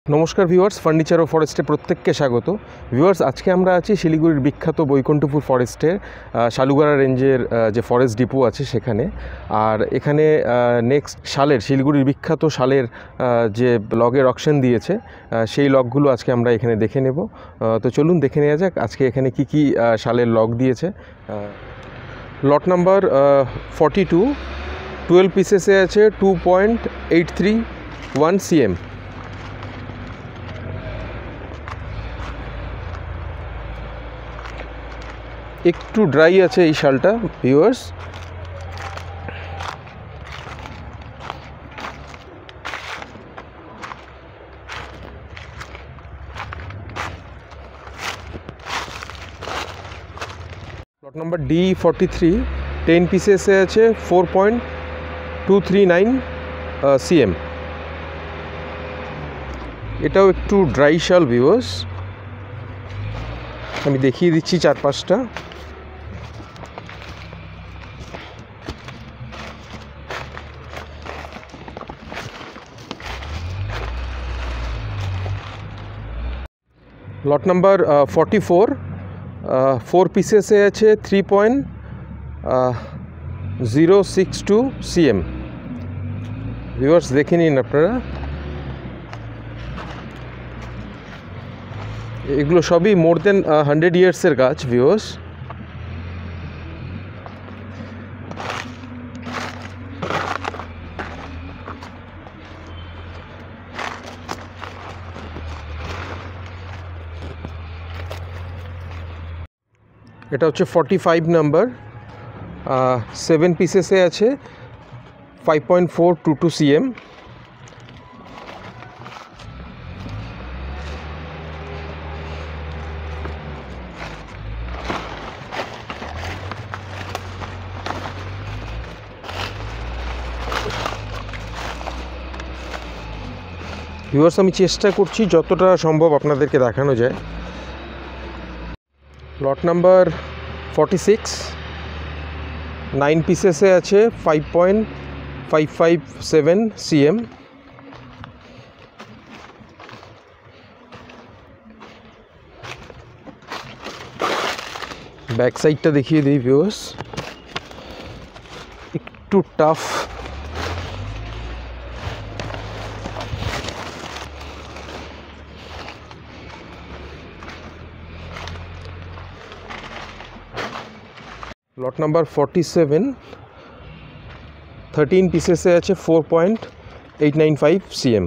नमस्कार viewers, furniture ও ফরেস্টে প্রত্যেককে স্বাগত। ভিউয়ার্স, আজকে আমরা আছি শিলিগুড়ির বিখ্যাত বৈকুণ্ঠপুর ফরেস্টের শালুগড়া রেঞ্জের যে ফরেস্ট ডিপো আছে সেখানে। আর এখানে নেক্সট শালের, শিলিগুড়ির বিখ্যাত শালের যে লগের অকশন দিয়েছে সেই লগগুলো আজকে আমরা এখানে দেখে নেব। তো চলুন দেখে নেওয়া যাক আজকে এখানে কি কি শালের লগ দিয়েছে। লট নাম্বার 42, 12 পিসেসে আছে 2.831 cm। একটু ড্রাই আছে এই শালটা ভিউয়ার্স। লট নাম্বার D43, 10 পিসেসে আছে 4.239 cm। এটাও একটু ড্রাই শাল ভিউয়ার্স, আমি দেখিয়ে দিচ্ছি চারপাশটা। লট নাম্বার 44, 4 পিসেসে আছে 3.062 cm। ভিউয়ার্স দেখে নিন আপনারা, এগুলো সবই মোর দেন 100 ইয়ার্সের গাছ ভিউয়ার্স। এটা হচ্ছে 45 নাম্বার, 7 পিসেসে আছে 5.422 cm। ভিউয়ার্স, আমি চেষ্টা করছি যতটা সম্ভব আপনাদেরকে দেখানো যায়। লট নাম্বার 46, 9 পিসেসে আছে 5.557 cm। ব্যাক সাইডটা দেখিয়ে দিই ভিউয়ার্স, একটু টাফ। লট নাম্বার 47, 13 পিসেসে আছে 4.895 cm।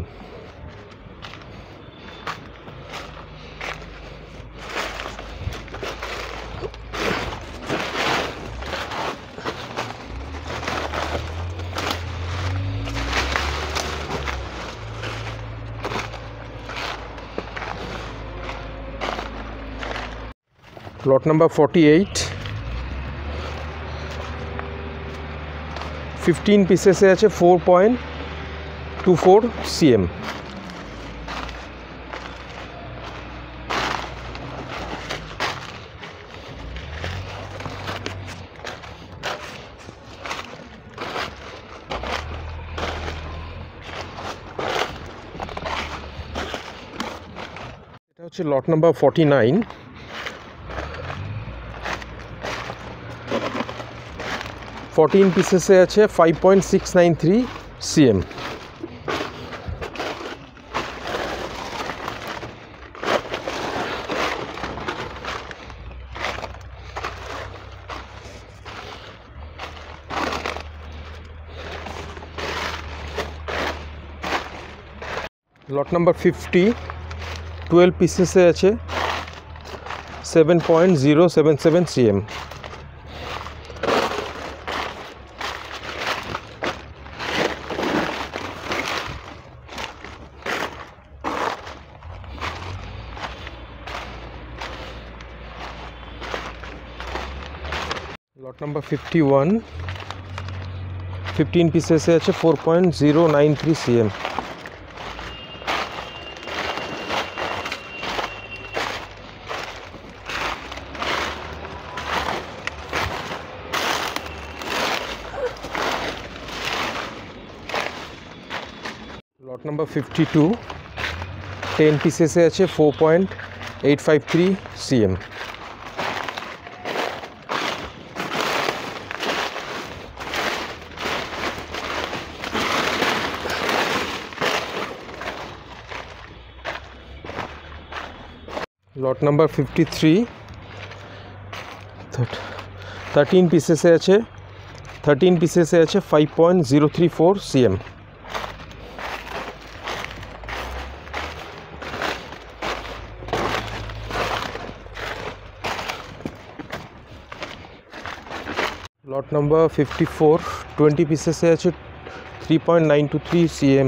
লট নাম্বার 48, 15 পিসেসে আছে 4.24 cm। এটা হচ্ছে লট নাম্বার 49, 14 পিসেসে আছে 5.693 cm। লট নাম্বার 50, 12 পিসেসে আছে 7.077 cm। লট নাম্বার 51, 15 পিসেসে আছে 4.093 cm। লট নাম্বার 52, 10 পিসেসে আছে 4.853 cm। লট নাম্বার 53 13 পিসেসে আছে 5.034 cm। লট নাম্বার 54 20 পিসেসে আছে 3.923 cm।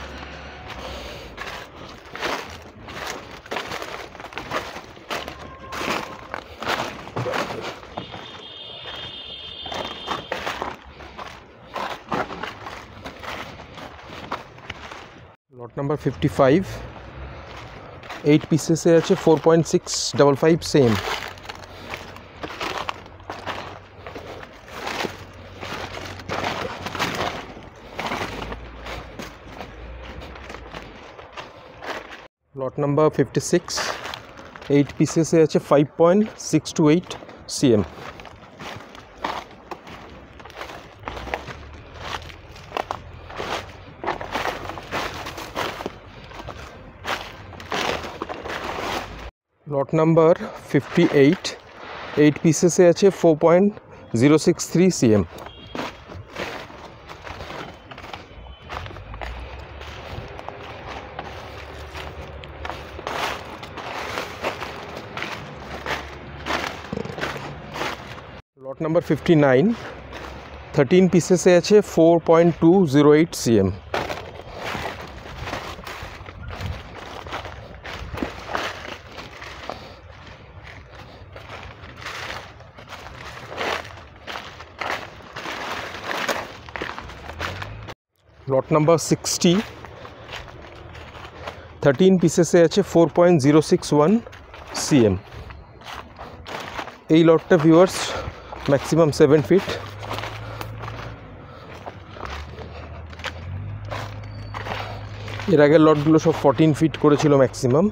লট নাম্বার 55 8 পিসেসে আছে 4.655 cm। লট নাম্বার 56 8 পিসেসে আছে 5.628 cm। লট নাম্বার 58 8 পিসেসে আছে 4.063 cm। লট নাম্বার 59 13 পিসেসে আছে 4.208 cm। লট নাম্বার 60 13 পিসেসে আছে 4.061 cm। এই লটটা ভিউয়ার্স ম্যাক্সিমাম 7 ফিট। এর আগের লটগুলো সব 14 ফিট করেছিল ম্যাক্সিমাম।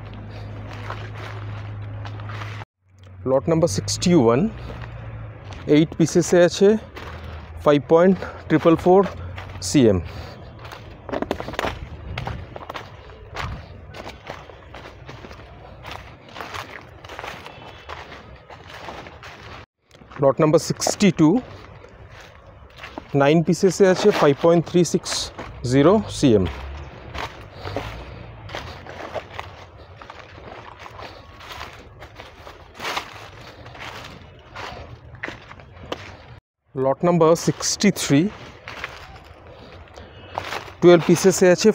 লট নাম্বার 61 8 পিসেসে আছে 5.444 cm। লট নাম্বার 62 9 পিসেসে আছে 5.360 cm। লট নাম্বার 63 12 পিসেসে আছে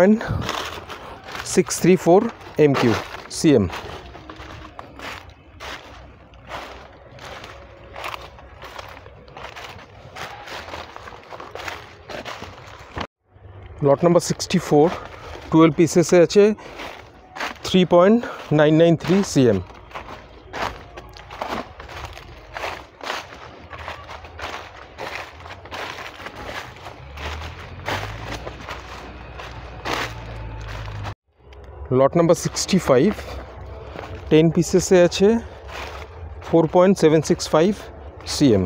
4.634 cm। লট নাম্বার 64 12 পিসেসে আছে 3.993 cm। লট নাম্বার 65 10 পিসেসে আছে 4.765 cm।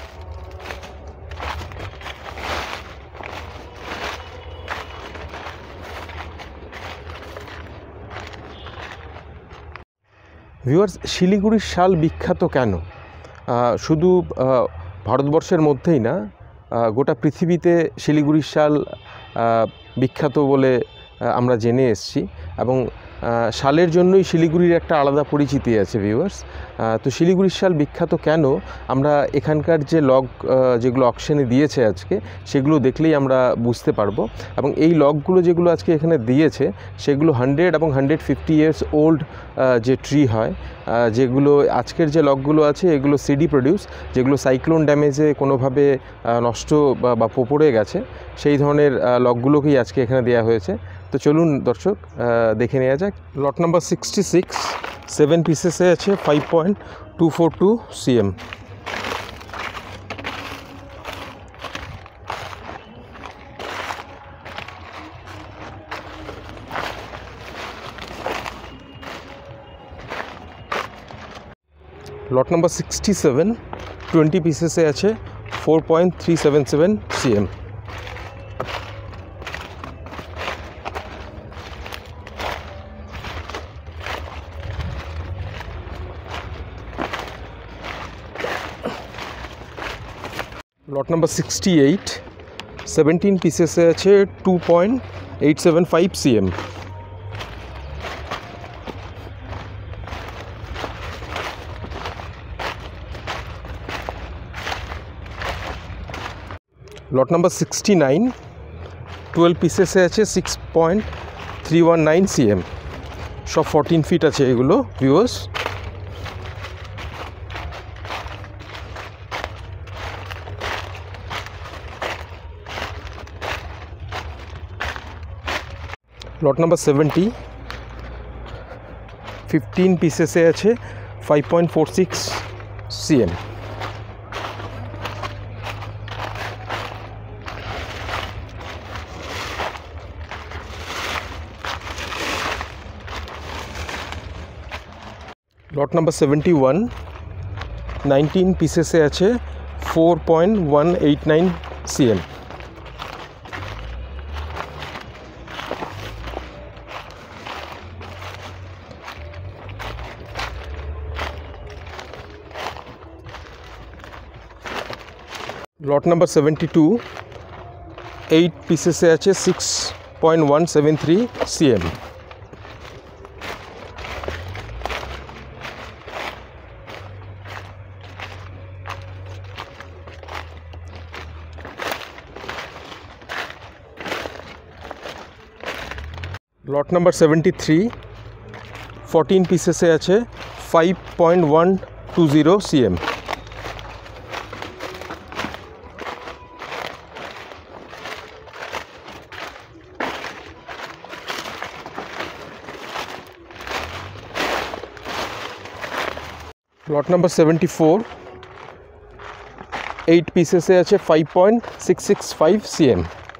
ভিউয়ার্স শিলিগুড়ির শাল বিখ্যাত কেন? শুধু ভারতবর্ষের মধ্যেই না, গোটা পৃথিবীতে শিলিগুড়ির শাল বিখ্যাত বলে আমরা জেনে এসেছি এবং শালের জন্যই শিলিগুড়ির একটা আলাদা পরিচিতি আছে ভিউয়ার্স। তো শিলিগুড়ির শাল বিখ্যাত কেন আমরা এখানকার যে লগ যেগুলো অকশনে দিয়েছে আজকে সেগুলো দেখলেই আমরা বুঝতে পারবো। এবং এই লগগুলো যেগুলো আজকে এখানে দিয়েছে সেগুলো 100 এবং 150 ইয়ার্স ওল্ড যে ট্রি হয়, যেগুলো আজকের যে লগগুলো আছে এগুলো সিডি প্রডিউস, যেগুলো সাইক্লোন ড্যামেজে কোনোভাবে নষ্ট বা পড়ে গেছে, সেই ধরনের লগগুলোকেই আজকে এখানে দেওয়া হয়েছে। তো চলুন দর্শক দেখে নেওয়া যাক। লট নাম্বার 66 7 পিসেসে আছে 5.242 cm। লট নাম্বার 67 20 পিসেসে আছে 4.377 cm। লট নাম্বার 68 17 পিসেসে আছে 2.875 cm। লট নাম্বার 69 12 পিসেসে আছে 6.319 cm। সব 14 ফিট আছে এগুলো ভিউয়ার্স। লট নাম্বার 70 15 পিসেসে আছে 5.46 cm। লট নাম্বার 71 19 পিসেসে আছে 4.189 cm। লট নাম্বার 72 8 পিসেসে আছে 6.173 cm। লট নাম্বার 73 14 পিসেসে আছে 5.120 cm। লট নাম্বার 74 8 পিসেসে আছে 5.665 cm।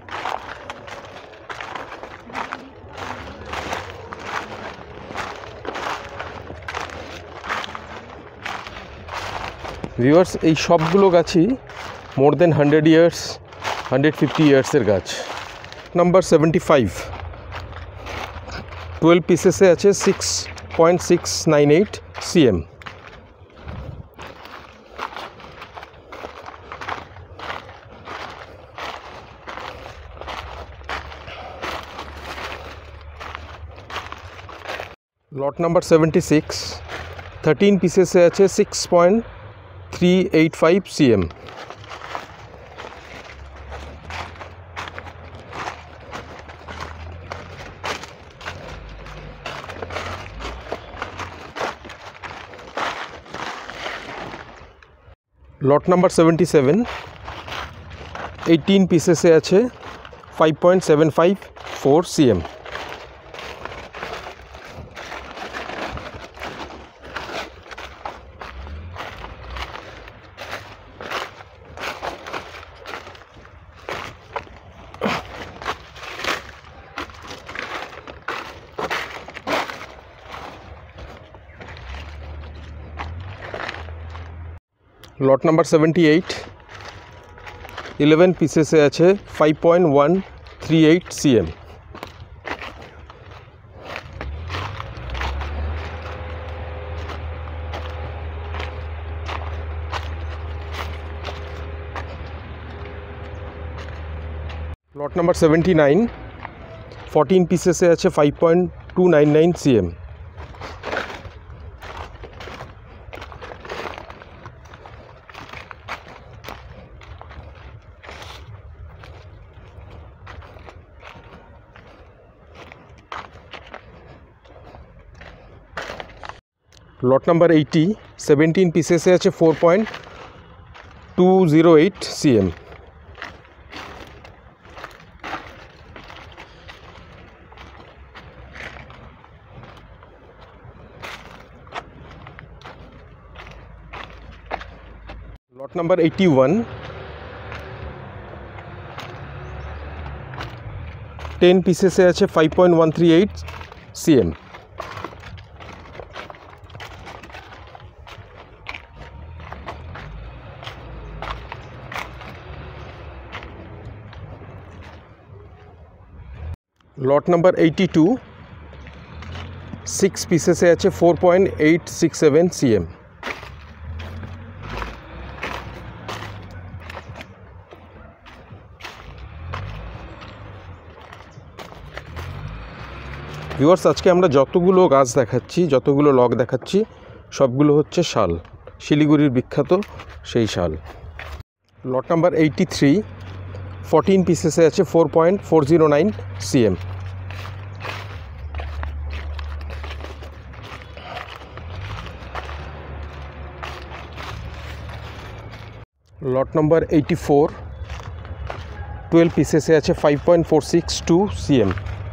ভিউয়ার্স এই সবগুলো গাছই মোর দেন 100 ইয়ার্স 150 ইয়ার্সের গাছ। নাম্বার 75 12 পিসেসে আছে 6.698 cm। লট নাম্বার 76 13 পিসেসে আছে 6.385 cm। লট নাম্বার 77 18 পিসেসে আছে 5.754 cm। লট নাম্বার 78 11 পিসেসে আছে 5.138 cm। লট নাম্বার 79 14 পিসেসে আছে 5.299 cm। লট নাম্বার 80 17 পিসেসে আছে 4.208 cm। লট নাম্বার 81 10 পিসেসে আছে 5.138 cm। লট নাম্বার 82, 6 পিসেসে আছে 4.867 cm। ভিউয়ার্স, আজকে আমরা যতগুলো গাছ দেখাচ্ছি, যতগুলো লগ দেখাচ্ছি, সবগুলো হচ্ছে শাল, শিলিগুড়ির বিখ্যাত সেই শাল। লট নাম্বার 83, 14 পিসেসে আছে 4.409 cm। লট নাম্বার 84, 12 পিসেসে আছে 5.462 cm।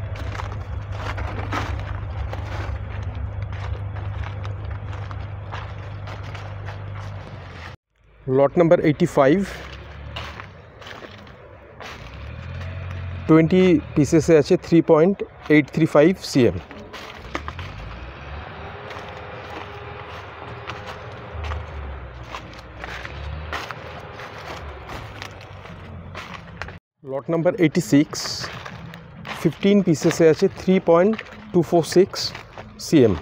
লট নাম্বার 85, 20 পিসেসে আছে 3.835 cm। লট নাম্বার 86, 15 পিসেসে আছে 3.246 cm।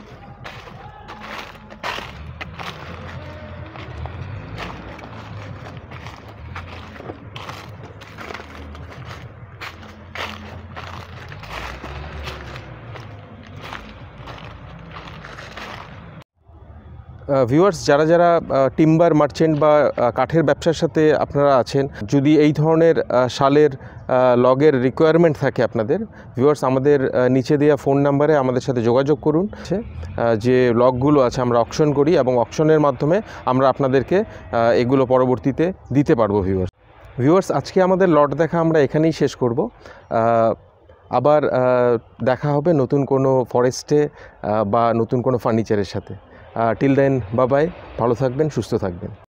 ভিউয়ার্স, যারা যারা টিম্বার মার্চেন্ট বা কাঠের ব্যবসার সাথে আপনারা আছেন, যদি এই ধরনের শালের লগের রিকোয়ারমেন্ট থাকে আপনাদের, ভিউয়ার্স আমাদের নিচে দেওয়া ফোন নাম্বারে আমাদের সাথে যোগাযোগ করুন। যে লগগুলো আছে আমরা অকশন করি এবং অকশনের মাধ্যমে আমরা আপনাদেরকে এগুলো পরবর্তীতে দিতে পারবো। ভিউয়ার্স, আজকে আমাদের লট দেখা আমরা এখানেই শেষ করব। আবার দেখা হবে নতুন কোনো ফরেস্টে বা নতুন কোনো ফার্নিচারের সাথে। টিল দেন, বাই বাই, ভালো থাকবেন, সুস্থ থাকবেন।